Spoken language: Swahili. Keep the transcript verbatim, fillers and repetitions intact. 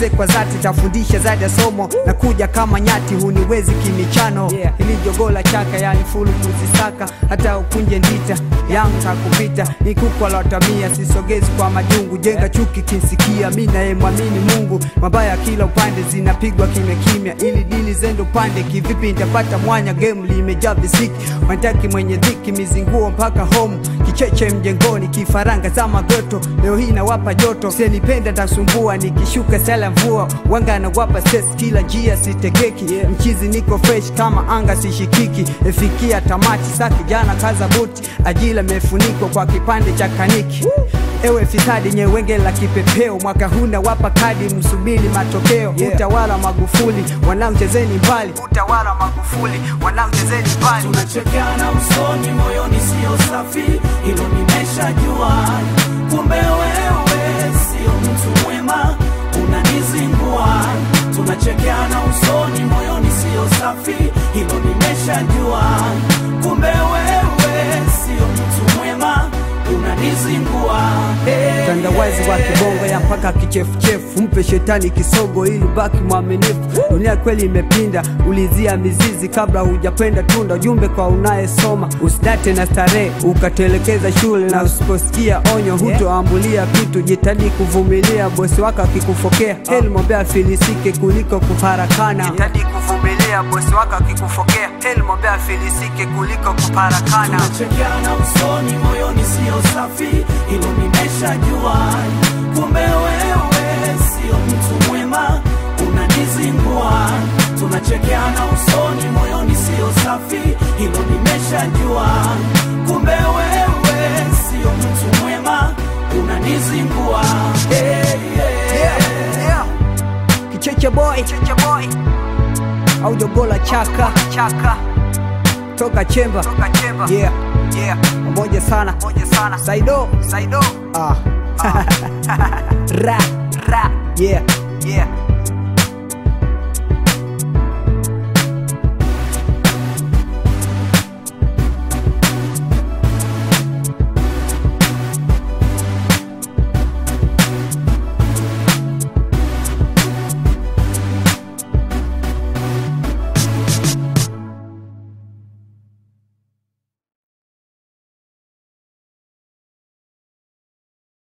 nisikize kwa zati, tafundisha zaidi ya somo na kuja kama nyati, huniwezi kimichano. yeah. Ili jogola chaka yani fulu kuzisaka, hata ukunje ndita yangu takupita. Ni kuku alotamia sisogezi kwa majungu, jenga chuki kinsikia mimi naye muamini Mungu. Mabaya kila upande zinapigwa kimya kimya, ili dili zendo pande kivipi nitapata mwanya. Game limejaa visiki wantaki mwenye dhiki, mizinguo mpaka home kicheche mjengoni, kifaranga za magoto leo hii nawapa joto. Senipenda tasumbua nikishuka sala mvua, wanga na wapa stress kila njia sitekeki. yeah. Mchizi niko fresh kama anga sishikiki, efikia tamati saki jana kaza buti, ajila mefuniko kwa kipande cha kaniki. Ewe fisadi nye wenge la kipepeo, mwaka huna wapa kadi msubili matokeo. yeah. Utawala Magufuli wanamchezeni mbali, utawala Magufuli wanamchezeni mbali. Tunachekeana usoni moyoni sio safi, hilo nimeshajua. Kumbe wewe sio mtu mwema, unanizingua. Tunachekeana usoni moyoni sio safi, hilo nimeshajua. Kumbe wewe sio mtu mwema, unanizingua. hey, Tandawazi wa kibongo ya mpaka kichefuchefu, mpe shetani kisogo ili baki mwaminifu. Dunia kweli imepinda, ulizia mizizi kabla hujapenda tunda. Ujumbe kwa unayesoma, usidate na starehe ukatelekeza shule, na usiposikia onyo hutoambulia kitu. Jitahidi kuvumilia bosi wako akikufokea, heli mwambie afilisike kuliko kufarakana. Jitahidi kuvumilia bosi wako akikufokea, heli mwambie afilisike kuliko kufarakana. Tunachekeana usoni moyoni sio safi, hilo nimeshajua. Kumbe wewe sio mtu mwema, unanizingua. Tunachekeana usoni moyoni sio safi, hilo nimeshajua. Kumbe wewe sio mtu mwema, unanizingua. hey, yeah. yeah, yeah. Kicheche boy, Kicheche boy au jogola chaka chaka toka chemba, toka chemba. yeah yeah moja sana, moja sana. Saido, Saido. ah ra ra yeah yeah